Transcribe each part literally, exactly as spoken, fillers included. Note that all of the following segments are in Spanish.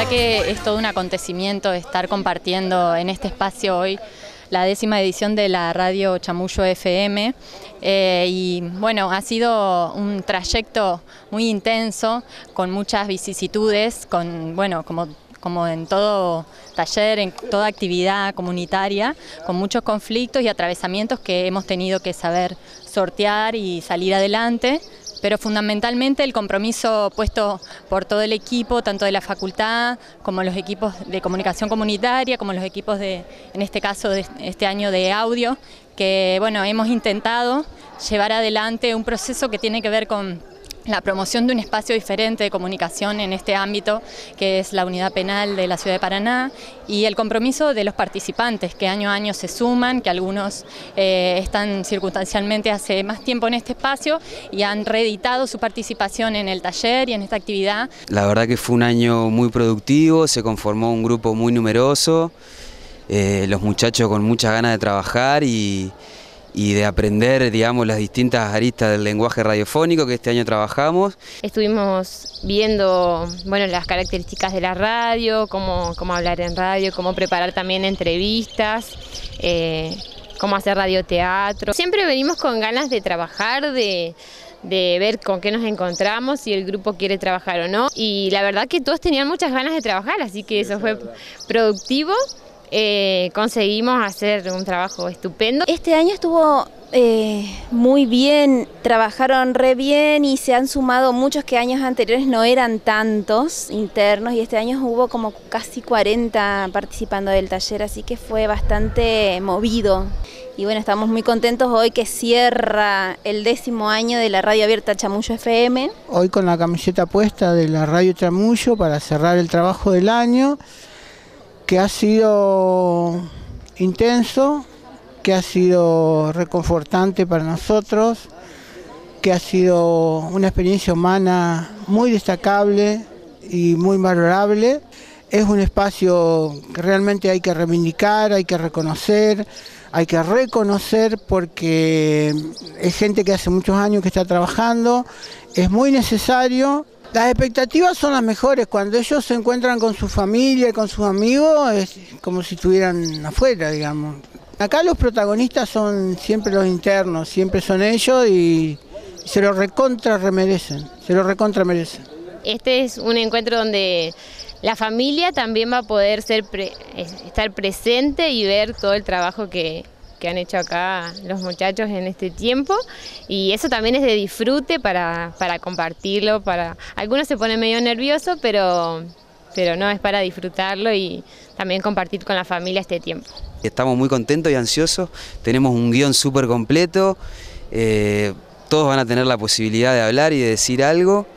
verdad que es todo un acontecimiento estar compartiendo en este espacio hoy la décima edición de la radio Chamullo F M eh, y bueno, ha sido un trayecto muy intenso, con muchas vicisitudes, con bueno, como como en todo taller, en toda actividad comunitaria, con muchos conflictos y atravesamientos que hemos tenido que saber sortear y salir adelante, pero fundamentalmente el compromiso puesto por todo el equipo, tanto de la facultad como los equipos de comunicación comunitaria, como los equipos de, en este caso, de este año de audio, que bueno, hemos intentado llevar adelante un proceso que tiene que ver con la promoción de un espacio diferente de comunicación en este ámbito, que es la unidad penal de la ciudad de Paraná, y el compromiso de los participantes, que año a año se suman, que algunos eh, están circunstancialmente hace más tiempo en este espacio y han reeditado su participación en el taller y en esta actividad. La verdad que fue un año muy productivo, se conformó un grupo muy numeroso, eh, los muchachos con muchas ganas de trabajar y... y de aprender, digamos, las distintas aristas del lenguaje radiofónico que este año trabajamos. Estuvimos viendo, bueno, las características de la radio, cómo, cómo hablar en radio, cómo preparar también entrevistas, eh, cómo hacer radioteatro. Siempre venimos con ganas de trabajar, de, de ver con qué nos encontramos, si el grupo quiere trabajar o no. Y la verdad que todos tenían muchas ganas de trabajar, así que eso fue productivo. Eh, conseguimos hacer un trabajo estupendo. Este año estuvo eh, muy bien, trabajaron re bien y se han sumado muchos que años anteriores no eran tantos internos, y este año hubo como casi cuarenta participando del taller, así que fue bastante movido. Y bueno, estamos muy contentos hoy que cierra el décimo año de la radio abierta Chamullo F M. Hoy con la camiseta puesta de la radio Chamullo para cerrar el trabajo del año, que ha sido intenso, que ha sido reconfortante para nosotros, que ha sido una experiencia humana muy destacable y muy valorable. Es un espacio que realmente hay que reivindicar, hay que reconocer, hay que reconocer porque es gente que hace muchos años que está trabajando, es muy necesario. Las expectativas son las mejores, cuando ellos se encuentran con su familia y con sus amigos, es como si estuvieran afuera, digamos. Acá los protagonistas son siempre los internos, siempre son ellos y se lo recontra remerecen, se lo recontra merecen. Este es un encuentro donde la familia también va a poder ser pre, estar presente y ver todo el trabajo que... que han hecho acá los muchachos en este tiempo, y eso también es de disfrute para, para compartirlo. Para algunos se ponen medio nerviosos, pero, pero no, es para disfrutarlo y también compartir con la familia este tiempo. Estamos muy contentos y ansiosos, tenemos un guión súper completo, eh, todos van a tener la posibilidad de hablar y de decir algo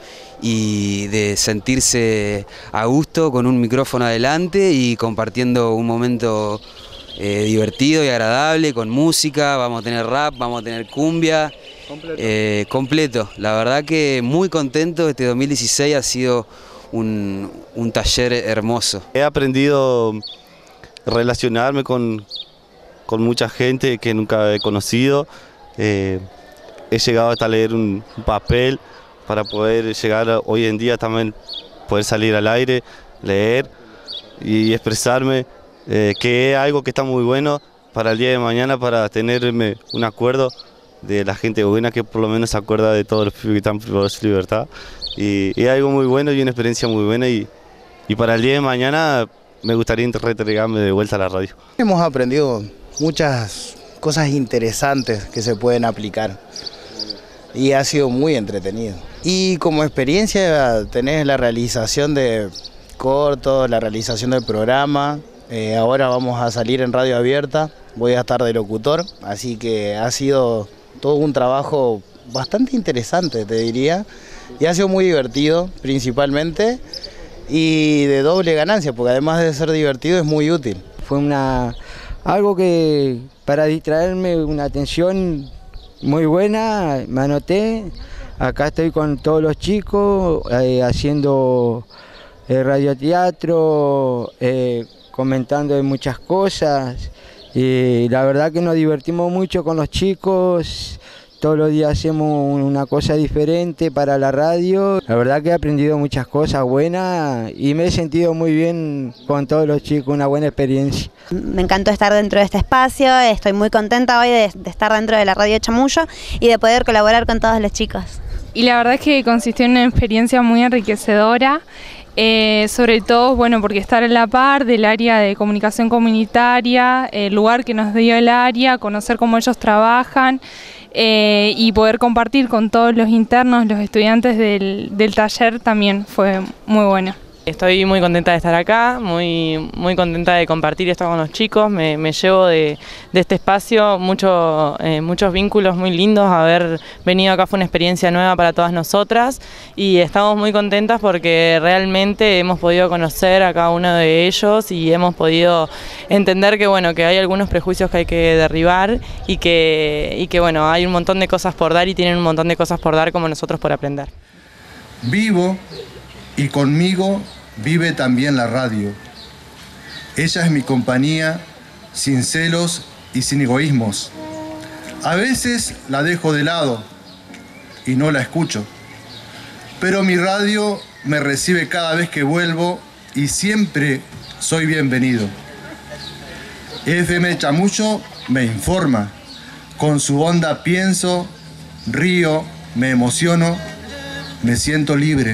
y de sentirse a gusto con un micrófono adelante y compartiendo un momento Eh, divertido y agradable, con música. Vamos a tener rap, vamos a tener cumbia, completo. Eh, completo. La verdad que muy contento, este dos mil dieciséis ha sido un, un taller hermoso. He aprendido a relacionarme con, con mucha gente que nunca he conocido, eh, he llegado hasta leer un, un papel para poder llegar a, hoy en día también poder salir al aire, leer y expresarme. Eh, que es algo que está muy bueno para el día de mañana, para tenerme un acuerdo de la gente buena que por lo menos se acuerda de todos los que están por su libertad, y, y es algo muy bueno y una experiencia muy buena, y, y para el día de mañana me gustaría reentregarme de vuelta a la radio. Hemos aprendido muchas cosas interesantes que se pueden aplicar y ha sido muy entretenido. Y como experiencia tenés la realización de cortos, la realización del programa. Eh, ahora vamos a salir en radio abierta, voy a estar de locutor, así que ha sido todo un trabajo bastante interesante, te diría, y ha sido muy divertido principalmente, y de doble ganancia, porque además de ser divertido es muy útil. Fue una, algo que para distraerme, una atención muy buena, me anoté, acá estoy con todos los chicos eh, haciendo eh, radioteatro, eh, comentando de muchas cosas, y la verdad que nos divertimos mucho con los chicos, todos los días hacemos una cosa diferente para la radio. La verdad que he aprendido muchas cosas buenas y me he sentido muy bien con todos los chicos, una buena experiencia. Me encantó estar dentro de este espacio, estoy muy contenta hoy de, de estar dentro de la Radio Chamullo y de poder colaborar con todos los chicos. Y la verdad es que consistió en una experiencia muy enriquecedora. Eh, sobre todo, bueno, porque estar en la par del área de comunicación comunitaria, el lugar que nos dio el área, conocer cómo ellos trabajan eh, y poder compartir con todos los internos, los estudiantes del, del taller también fue muy bueno. Estoy muy contenta de estar acá, muy, muy contenta de compartir esto con los chicos, me, me llevo de, de este espacio mucho, eh, muchos vínculos muy lindos, haber venido acá fue una experiencia nueva para todas nosotras y estamos muy contentas porque realmente hemos podido conocer a cada uno de ellos y hemos podido entender que, bueno, que hay algunos prejuicios que hay que derribar y que, y que bueno, hay un montón de cosas por dar y tienen un montón de cosas por dar como nosotros por aprender. Vivo y conmigo vive también la radio. Ella es mi compañía, sin celos y sin egoísmos. A veces la dejo de lado y no la escucho, pero mi radio me recibe cada vez que vuelvo y siempre soy bienvenido. F M Chamullo me informa, con su onda pienso, río, me emociono, me siento libre.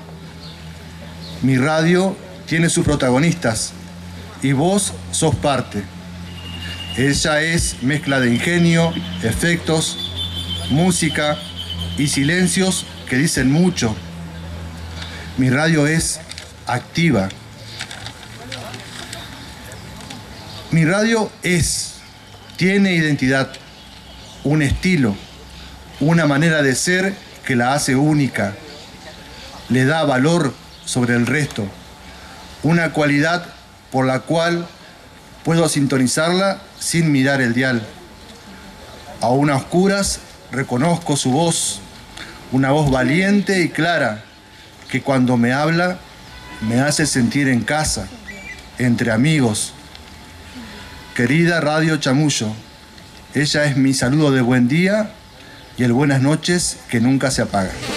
Mi radio tiene sus protagonistas y vos sos parte. Ella es mezcla de ingenio, efectos, música y silencios que dicen mucho. Mi radio es activa. Mi radio es, tiene identidad, un estilo, una manera de ser que la hace única, le da valor sobre el resto, una cualidad por la cual puedo sintonizarla sin mirar el dial. Aún a oscuras reconozco su voz, una voz valiente y clara que cuando me habla me hace sentir en casa, entre amigos. Querida Radio Chamullo, ella es mi saludo de buen día y el buenas noches que nunca se apaga.